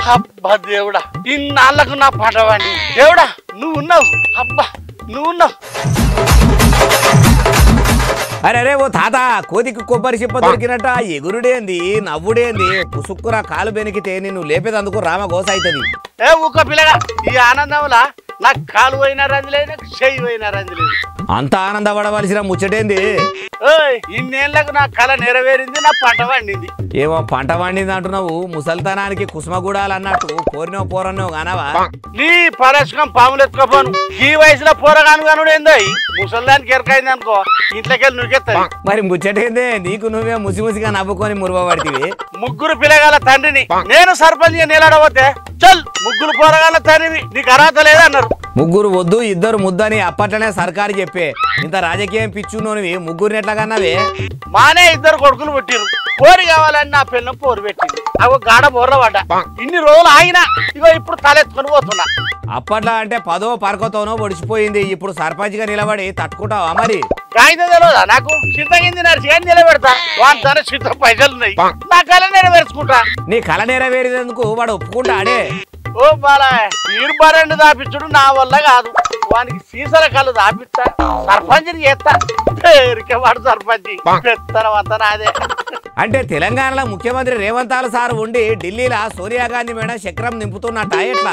అబ్బా దేవుడా ఇన్నాళ్ళకు నా పడవండి దేవుడా నువ్వు ఉన్నావు అబ్బా నువ్వు ఉన్నావు అరే అరే ఓ తాత కోతికి కొబ్బరి చిప్ప దొరికినట్ట ఎగురుడేంది నవ్వుడేంది పుసుక్కురా కాలు బెనికితే నిన్ను లేపేదందుకు రామ గోస అవుతుంది ఏ ఊక పిల్లగా ఈ ఆనందంలా నాకు కాలు పోయినా రంది లేదు నాకు చెయ్యి పోయినా రంది లేదు అంత ఆనందపడవలసిన ముచ్చటేంది ఇన్నేళ్లకు నా కళ నెరవేరింది నా పంట పండింది ఏమో పంట పండింది అంటున్నావు ముసల్తనానికి కుసుమగూడాలు అన్నట్టు పోరినో పోరన్నో కానవా నీ పరస్కం పాములు ఎత్తుకోపోను ఈ వయసులో పోరగాను కానుడు ఏందో ముసల్దానికి ఎరకైంది అనుకో ఇంట్లోకెళ్ళి నువ్వుకెత్తాయి మరి ముచ్చటేందే నీకు నువ్వే ముసిముసిగా నవ్వుకొని మురువబడితివి ముగ్గురు పిల్లగాల తండ్రిని నేను సర్పంచ్ నిలడబోతే చల్ ముగ్గురు పోరగాల తండ్రివి నీకు అర్హత లేదన్నారు ముగ్గురు వద్దు ఇద్దరు ముద్దని అప్పట్లోనే సర్కారు చెప్పే ఇంత రాజకీయం పిచ్చున్నోనివి ముగ్గురిని ఎట్లా కన్నావే మానే ఇద్దరు కొడుకులు పుట్టిరు పోరు కావాలని నా పిల్లం పోరు పెట్టింది అవి గాడ బొర్ర పడ్డా ఇన్ని రోజులు ఆగినా ఇగో ఇప్పుడు తలెత్తుకొని పోతున్నా అప్పట్లో అంటే 10వ పరకతోనో ఒడిచిపోయింది ఇప్పుడు సర్పంచ్ గా నిలబడి తట్టుకుంటావా మరి కాగితం తెలియదా నాకు చింతగింది నడిచి నిలబెడతా వాటి ధర చింత పైసలు ఉన్నాయి నా కళ నెరవేర్చుకుంటా నీ కళ నెరవేరేందుకు వాడు ఒప్పుకుంటా అడే ఓ బాలా ఈర్బరెండు దాపించుడు నా వల్ల కాదు వానికి సీసల కళ్ళు దాపిస్తా సర్పంచ్ని చేస్తా పేరుకే వాడు సర్పంచ్ పెత్తనమంతా నాదే అంటే తెలంగాణలో ముఖ్యమంత్రి రేవంత్ సార్ ఉండి ఢిల్లీలో సోనియా గాంధీ మేడం చక్రం నింపుతున్నట్ట ఎట్లా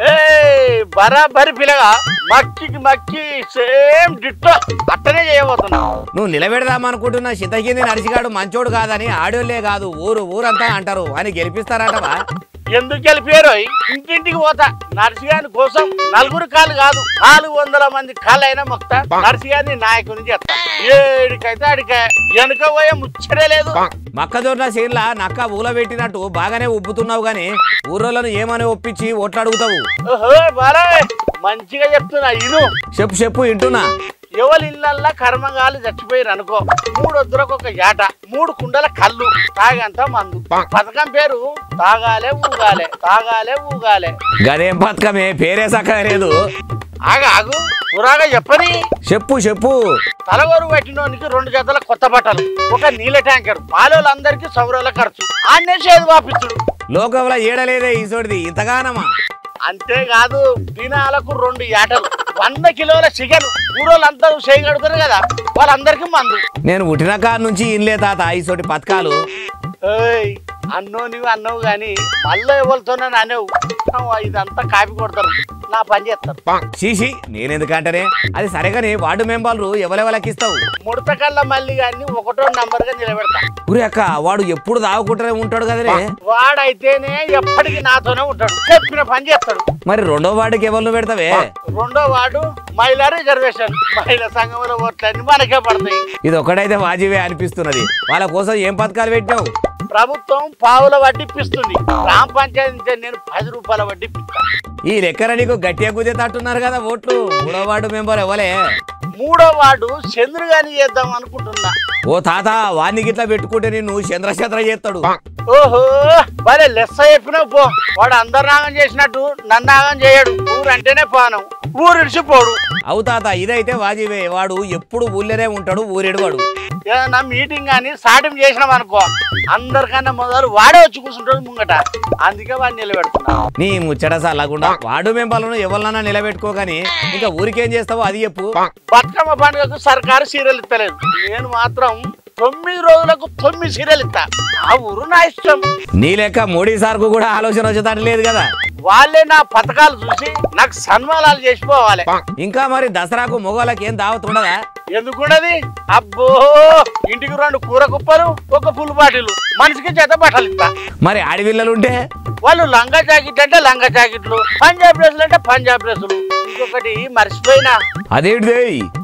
బరాబరి పిల్లగా మక్కికి మక్కి సేమ్ డిట్టో అట్టనే చేయబోతున్నా నువ్వు నిలబెడదామనుకుంటున్న సిద్ధగింది నడిచిగాడు మంచోడు కాదని ఆడోళ్లే కాదు ఊరంతా అంటారు అని గెలిపిస్తారటవా ఎందుకు గెలిపారో ఇంటింటికి పోతా నర్సిగాని కోసం నలుగురు కాళ్ళు కాదు 400 మంది కాళ్ళు అయినా మొక్తా నర్సిగాని నాయకుని చేస్తా ఏడికైతే అడిక వెనుక పోయే ముచ్చడే లేదు మక్కజొన్న సీన్లా నక్క ఊల పెట్టినట్టు బాగానే ఉబ్బుతున్నావు గాని ఊరోళ్ళను ఏమని ఒప్పించి ఓట్లు అడుగుతావు ఓహో బారా మంచిగా చెప్తున్నా ఇను చెప్పు వింటున్నా ఎవరి ఇళ్ళల్లా కర్మగాలు చచ్చిపోయారు అనుకో 3 వద్దులకు ఒక ఏట 3 కుండల కళ్ళు తాగంత మందు పథకం పేరు తాగాలే ఊగాలే తాగాలే ఊగాలే గదేం పథకమే పేరే సక్కలేదు ఆగు పురాగా చెప్పని చెప్పు తలగోరు పెట్టినోనికి 2 జతల కొత్త బట్టలు ఒక నీళ్ళ ట్యాంకర్ పాలోళ్ళందరికీ సౌరాల ఖర్చు ఆన్నేసేది వాపించుడు లోకంలో ఏడలేదే ఈసోడిది ఇంతగానమా అంతేకాదు దినాలకు 2 ఏటలు 100 కిలోల చికెన్ ఊరోళ్ళంతా చేయగలుగుతారు కదా వాళ్ళందరికీ మందు నేను పుట్టిన కాడ నుంచి ఇన్లే తాత ఈసోటి పథకాలు నువ్వు అన్నావు గాని మళ్ళీ ఎవరితోనే అనేవు ఇదంతా కాపీ కొడతారు నా పని చేస్తారు చీసి నేనెందుకంటేనే అది సరేగాని వార్డు మెంబర్లు ఎవరెవలకిస్తావు ముడతకల్లా మళ్ళీ గాని 1వ నంబర్ గా నిలబెడతా ఊరే అక్క వాడు ఎప్పుడు దాగుకుంటూనే ఉంటాడు కదనే వాడైతేనే ఎప్పటికీ నాతోనే ఉంటాడు చెప్పిన పని చేస్తాడు మరి 2వ వార్డుకి ఎవరు పెడతావే 2వ వార్డు మహిళా రిజర్వేషన్ మహిళా సంఘంలో ఓట్లన్నీ మనకే పడతాయి ఇది ఒకటైతే వాజివే అనిపిస్తున్నది వాళ్ళ కోసం ఏం పథకాలు పెట్టావు ప్రభుత్వం పావుల వడ్డిప్పిస్తుంది గ్రామ పంచాయతీ నేను 10 రూపాయల వడ్డిప్పిస్తా ఈ లెక్కన నీకు గట్టిగా కుదేటట్టున్నారు కదా ఓట్లు 3వ వార్డు మెంబర్ ఎవలే 3వ వార్డు చంద్రగాని చేద్దాం అనుకుంటున్నా ఓ తాత వాడిని గిట్లా పెట్టుకుంటే నిన్ను చంద్ర చేస్తాడు ఓహో భలే లెస్స చెప్పినావు పో వాడు అందరు నాగం చేసినట్టు నన్ను నాగం చేయడు ఊరంటేనే పానం ఊరిడిచిపోడు అవు తాత ఇదైతే వాజివే వాడు ఎప్పుడు ఊళ్ళోనే ఉంటాడు ఊరేడువాడు ఏదన్నా మీటింగ్ కానీ సాటింగ్ చేసినాం అనుకో అందరికన్నా మొదలు వాడే వచ్చి కూర్చుంటాడు ముంగట అందుకే వాడిని నిలబెడుతున్నా నీ ముచ్చట సల్లకుండా వార్డు మెంబర్లను ఎవరినన్నా నిలబెట్టుకోగాని ఇంకా ఊరికేం చేస్తావో అది చెప్పు బతుకమ్మ పండుగకు సర్కారు సీరియల్ ఇస్తలేదు నేను మాత్రం 9 రోజులకు 9 సీరియల్ ఇస్తా ఆ ఊరు నా ఇష్టం నీ లెక్క మోడీ సార్కు కూడా ఆలోచన వచ్చేటట్టు లేదు కదా వాళ్ళే నా పథకాలు చూసి నాకు సన్మానాలు చేసిపోవాలి ఇంకా మరి దసరాకు మొగోళ్ళకి ఏం దావత్ ఉండదా ఎందుకున్నది అబ్బో ఇంటికి 2 కూర కుప్పలు ఒక ఫుల్ బాటిల్ మనిషికి చేత బట్టలు ఇస్తా మరి ఆడపిల్లలు ఉంటే వాళ్ళు లంగా జాకెట్ అంటే లంగా జాకెట్లు పంజాబ్ డ్రెస్సులు అంటే పంజాబ్ డ్రెస్సులు ఇంకొకటి మర్చిపోయినా అదేంటిదే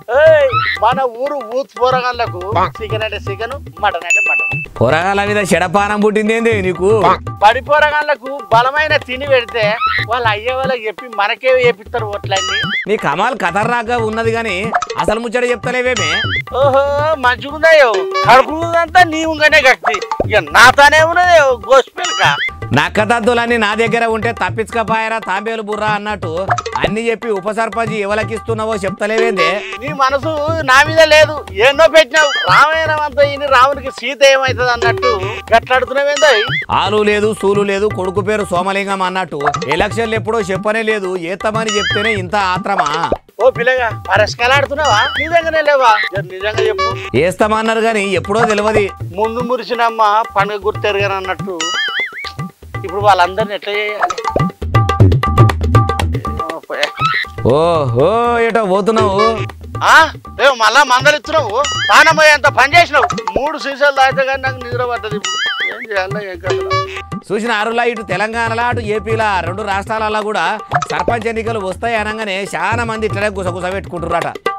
మన ఊరు ఊత్ పోరగాళ్ళకు చికెన్ అంటే చికెన్ మటన్ అంటే మటన్ పోరగాళ్ళ మీద చెడపానం పుట్టిందేంది నీకు పడి పోరగాళ్ళకు బలమైన తిని పెడితే వాళ్ళు అయ్యే వాళ్ళకి చెప్పి మనకే వేపిస్తారు ఓట్లన్నీ నీ కమాల్ ఖతర్నాక్గా ఉన్నది గాని అసలు ముచ్చట చెప్తలేవేమే ఓహో మంచిగుందాయో కడుపుందంతా నీ ఉంగనే కట్టి ఇక నాతోనే ఉన్నదే గోసిపెలక నక్కదద్దులన్నీ నా దగ్గర ఉంటే తప్పించకపోయారా తాంబేలు బుర్రా అన్నట్టు అన్ని చెప్పి ఉప సర్పంచ్ ఎవలకిస్తున్నావో చెప్తలేవేందే? నీ మనసు నా మీద లేదు, ఎన్నో పెట్టినావు. రామాయణం అంతా ఈయన రామునికి సీత ఏమైతుంది అన్నట్టు గట్లాడుతున్నావేందో. ఆలు లేదు సూలు లేదు, కొడుకు పేరు సోమలింగం అన్నట్టు ఎలక్షన్లు ఎప్పుడో చెప్పనే లేదు, ఏత్తమని చెప్తేనే ఇంత ఆత్రమా? ఓ పిల్లగా పరస్కలాడుతున్నావా? నిజంగానే లేవా? నిజంగా చెప్పు. వేస్తామన్నారు గాని ఎప్పుడో తెలియదు. ముందు మురిసినమ్మ పండుగ గుర్తెరగని అన్నట్టు ఇప్పుడు వాళ్ళందరిని ఎట్లా చేయాలి? ఓహో ఏటో పోతున్నావు? ఏమో మళ్ళా మందలు ఇస్తున్నావు, తానమ్మ ఎంత పని చేసినావు. 3 సీసాలు తాగితే కానీ నాకు నిద్ర పడ్డది. ఇప్పుడు ఏం చేయాలి? ఏం కదా చూసిన అరులా ఇటు తెలంగాణలో అటు ఏపీలా 2 రాష్ట్రాలలో కూడా సర్పంచ్ ఎన్నికలు వస్తాయి అనగానే చాలా మంది ఇట్లనే గుసగుస పెట్టుకుంటున్నారట.